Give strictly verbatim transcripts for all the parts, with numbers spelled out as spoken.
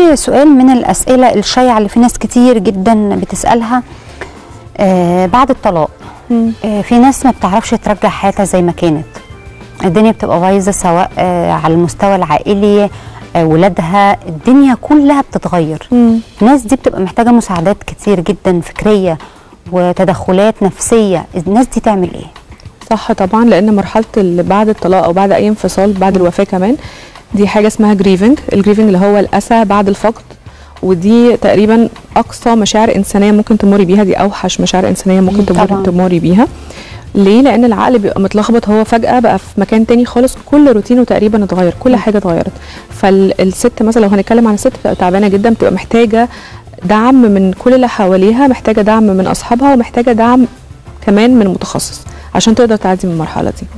في سؤال من الاسئله الشائعه اللي في ناس كتير جدا بتسالها آه بعد الطلاق. آه في ناس ما بتعرفش ترجع حياتها زي ما كانت، الدنيا بتبقى بايظه سواء آه على المستوى العائلي، آه ولادها، الدنيا كلها بتتغير. مم. الناس دي بتبقى محتاجه مساعدات كتير جدا فكريه وتدخلات نفسيه، الناس دي تعمل ايه؟ صح طبعا، لان مرحله اللي بعد الطلاق او بعد اي انفصال بعد الوفاه كمان دي حاجه اسمها جريفنج. الجريفنج اللي هو الاسى بعد الفقد، ودي تقريبا اقصى مشاعر انسانيه ممكن تمري بيها، دي اوحش مشاعر انسانيه ممكن تمري تمري بيها. ليه؟ لان العقل بيبقى متلخبط، هو فجاه بقى في مكان تاني خالص، كل روتينه تقريبا اتغير، كل حاجه اتغيرت. فالست مثلا لو هنتكلم عن الست بتبقى تعبانه جدا، بتبقى محتاجه دعم من كل اللي حواليها، محتاجه دعم من اصحابها، ومحتاجه دعم كمان من متخصص عشان تقدر تعدي من المرحله دي.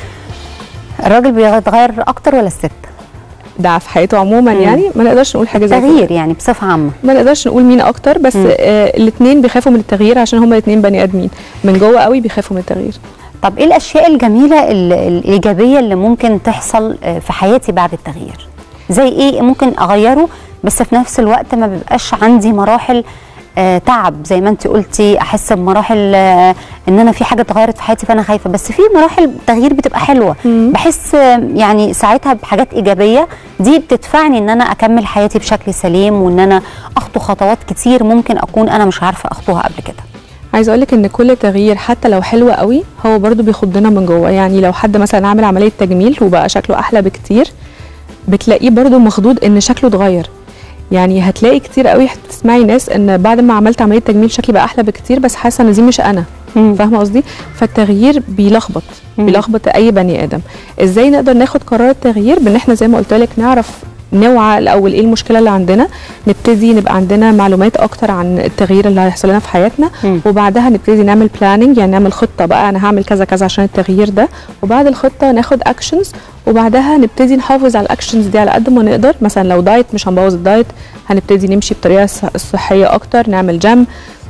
الراجل بيتغير اكتر ولا الست؟ ده في حياته عموما. مم. يعني ما نقدرش نقول حاجه زي كده، تغيير يعني بصفه عامه ما نقدرش نقول مين اكتر، بس آه الاثنين بيخافوا من التغيير عشان هما الاثنين بني ادمين من جوه قوي بيخافوا من التغيير. طب ايه الاشياء الجميله الايجابيه اللي ممكن تحصل في حياتي بعد التغيير؟ زي ايه ممكن اغيره بس في نفس الوقت ما بيبقاش عندي مراحل آه تعب زي ما انت قلتي، احس بمراحل آه ان انا في حاجه اتغيرت في حياتي فانا خايفه، بس في مراحل تغيير بتبقى حلوه. مم. بحس آه يعني ساعتها بحاجات ايجابيه دي بتدفعني ان انا اكمل حياتي بشكل سليم، وان انا اخطو خطوات كتير ممكن اكون انا مش عارفه اخطوها قبل كده. عايزه اقول لك ان كل تغيير حتى لو حلو قوي هو برضو بيخضنا من جوه. يعني لو حد مثلا عامل عمليه تجميل وبقى شكله احلى بكتير، بتلاقيه برضو مخضوض ان شكله اتغير. يعني هتلاقي كتير قوي تسمعي ناس ان بعد ما عملت عمليه تجميل شكلي بقى احلى بكتير، بس حاسه ان دي مش انا. فاهمه قصدي؟ فالتغيير بيلخبط بيلخبط اي بني ادم. ازاي نقدر ناخد قرار التغيير؟ بان احنا زي ما قلت لك نعرف نوعى الاول ايه المشكله اللي عندنا، نبتدي نبقى عندنا معلومات اكتر عن التغيير اللي هيحصل لنا في حياتنا. مم. وبعدها نبتدي نعمل بلاننج، يعني نعمل خطه بقى انا هعمل كذا كذا عشان التغيير ده، وبعد الخطه ناخد اكشنز، وبعدها نبتدي نحافظ على الاكشنز دي على قد ما نقدر. مثلا لو دايت مش هنبوظ الدايت، هنبتدي نمشي بطريقه صحيه اكتر، نعمل جيم.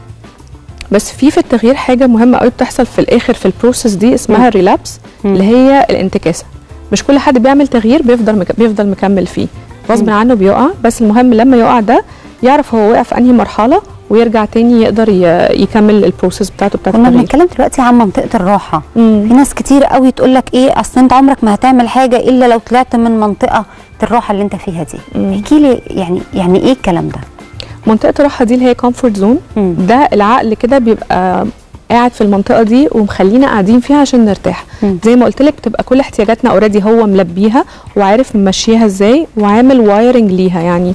بس في في التغيير حاجه مهمه قوي بتحصل في الاخر في البروسيس دي اسمها الريلابس، اللي هي الانتكاسه. مش كل حد بيعمل تغيير بيفضل مك... بيفضل مكمل فيه، غصب عنه بيقع. بس المهم لما يقع ده يعرف هو وقع في انهي مرحله ويرجع تاني يقدر يكمل البروسيس بتاعته بتاعت التغيير. كنا بنتكلم دلوقتي عن منطقه الراحه. مم. في ناس كتير قوي تقول لك ايه، اصل انت عمرك ما هتعمل حاجه الا لو طلعت من منطقه الراحه اللي انت فيها دي. احكي لي يعني يعني ايه الكلام ده؟ منطقه الراحه دي اللي هي كومفورت زون، ده العقل كده بيبقى قاعد في المنطقه دي ومخلينا قاعدين فيها عشان نرتاح. مم. زي ما قلت لك بتبقى كل احتياجاتنا اوريدي هو ملبيها وعارف ممشيها ازاي وعامل وايرنج ليها. يعني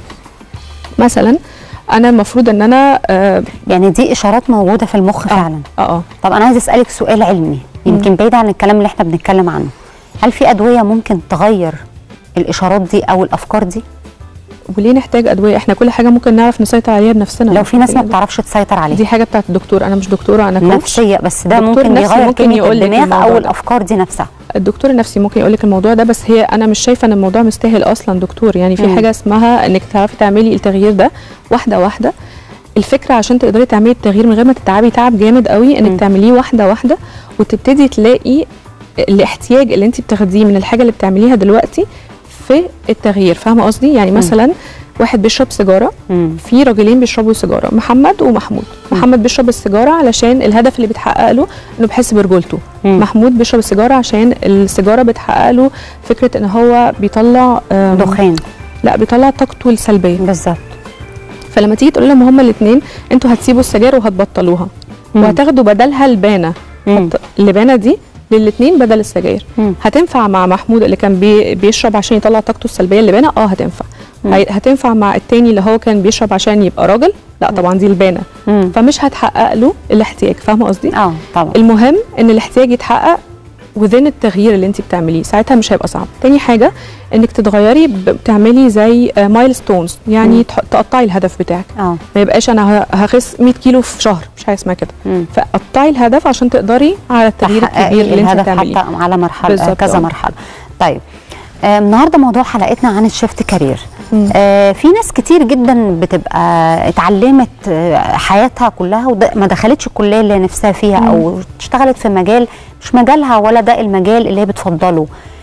مثلا انا المفروض ان انا آه يعني دي اشارات موجوده في المخ آه فعلا. اه اه طب انا عايزه اسالك سؤال علمي يمكن بعيد عن الكلام اللي احنا بنتكلم عنه، هل في ادويه ممكن تغير الاشارات دي او الافكار دي؟ وليه نحتاج ادويه؟ احنا كل حاجه ممكن نعرف نسيطر عليها بنفسنا. لو في ناس ما بتعرفش تسيطر عليها، دي حاجه بتاعت الدكتور، انا مش دكتوره، انا كوتش نفسيه، بس ده ممكن يغير كيمياء الدماغ او الافكار دي نفسها. الدكتور النفسي ممكن يقول لك الموضوع ده، بس هي انا مش شايفه ان الموضوع مستاهل اصلا دكتور. يعني في مم. حاجه اسمها انك تعرفي تعملي التغيير ده واحده واحده. الفكره عشان تقدري تعملي التغيير من غير ما تتعبي تعب جامد قوي، انك مم. تعمليه واحده واحده وتبتدي تلاقي الاحتياج اللي انت بتاخديه من الحاجه اللي بتعمليها دلوقتي في التغيير. فاهمه قصدي؟ يعني مم. مثلا واحد بيشرب سيجاره، في راجلين بيشربوا سيجاره، محمد ومحمود. مم. محمد بيشرب السيجاره علشان الهدف اللي بيتحقق له انه بيحس برجولته. مم. محمود بيشرب السيجاره عشان السيجاره بتحقق له فكره ان هو بيطلع دخان، لا بيطلع طاقته السلبيه. بالظبط. فلما تيجي تقول لهم هما الاثنين انتوا هتسيبوا السجاير وهتبطلوها، مم. وهتاخدوا بدلها اللبانه، اللبانه دي للاثنين بدل السجاير. مم. هتنفع مع محمود اللي كان بي بيشرب عشان يطلع طاقته السلبيه اللبانه؟ اه هتنفع. مم. هتنفع مع التاني اللي هو كان بيشرب عشان يبقى راجل؟ لا طبعا دي البانه. مم. فمش هتحقق له الاحتياج. فاهمه قصدي؟ اه طبعا. المهم ان الاحتياج يتحقق وذين التغيير اللي انت بتعمليه، ساعتها مش هيبقى صعب. تاني حاجه انك تتغيري بتعملي زي مايلستونز، يعني مم. تقطعي الهدف بتاعك. اه ما يبقاش انا هخس مية كيلو في شهر، مش حاجه اسمها كده. فقطعي الهدف عشان تقدري على التغيير الكبير اللي انت بتعمليه، حتى على مرحله كذا مرحله. طيب آه النهارده موضوع حلقتنا عن الشيفت كارير. آه في ناس كتير جدا بتبقى اتعلمت آه حياتها كلها وما دخلتش الكليه اللي نفسها فيها، مم. او اشتغلت في مجال مش مجالها ولا ده المجال اللي هي بتفضله.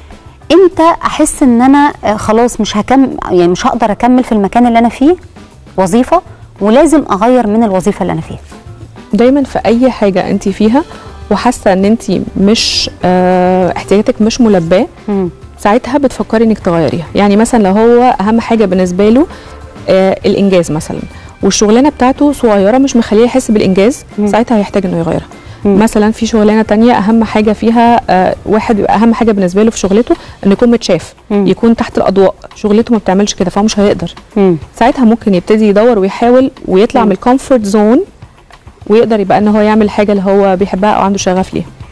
امتى احس ان انا آه، خلاص مش هكمل، يعني مش هقدر اكمل في المكان اللي انا فيه وظيفه ولازم اغير من الوظيفه اللي انا فيها؟ دايما في اي حاجه انت فيها وحاسه ان انت مش اه احتياجاتك مش ملباه، مم. ساعتها بتفكري انك تغيريها. يعني مثلا لو هو اهم حاجه بالنسبه له آه الانجاز مثلا، والشغلانه بتاعته صغيره مش مخليه يحس بالانجاز، مم. ساعتها هيحتاج انه يغيرها. مم. مثلا في شغلانه تانية اهم حاجه فيها آه واحد بيبقى اهم حاجه بالنسبه له في شغلته انه يكون متشاف، مم. يكون تحت الاضواء، شغلته ما بتعملش كده فهو مش هيقدر. مم. ساعتها ممكن يبتدي يدور ويحاول ويطلع مم. من الكومفورت زون، ويقدر يبقى ان هو يعمل حاجه اللي هو بيحبها او عنده شغف ليها.